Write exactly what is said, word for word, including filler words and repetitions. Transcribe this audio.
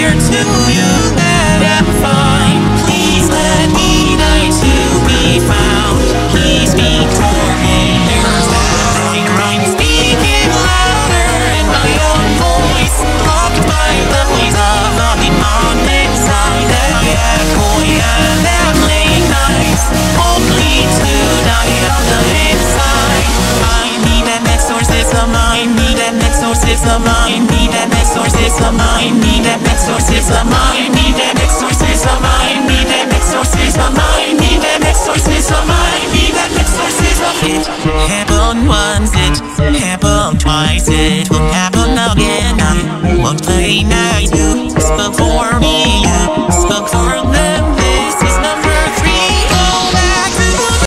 here to you that am fine. Please let me die to be found. Please speak for me. Here's that I'm speaking louder in my own voice, blocked by the voice of the demonic side. I echo and am late nights, only to die on the inside. I need an exorcism, I need an exorcism, I need an exorcism, I need an exorcism, I need an exorcism, I need an exorcism, I need an exorcism, I need an exorcism. It happened once, it happened twice, it